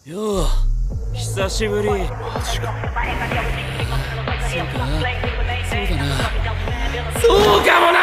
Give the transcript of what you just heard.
よう、久しぶり。マジか。そうか、そうだな。そうかも